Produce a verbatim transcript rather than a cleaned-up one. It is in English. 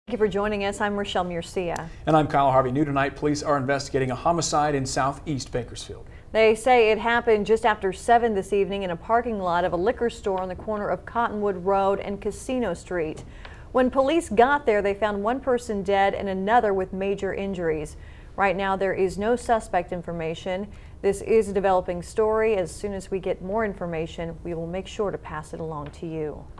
Thank you for joining us. I'm Rochelle Murcia. And I'm Kyle Harvey. New tonight, police are investigating a homicide in southeast Bakersfield. They say it happened just after seven this evening in a parking lot of a liquor store on the corner of Cottonwood Road and Casino Street. When police got there, they found one person dead and another with major injuries. Right now, there is no suspect information. This is a developing story. As soon as we get more information, we will make sure to pass it along to you.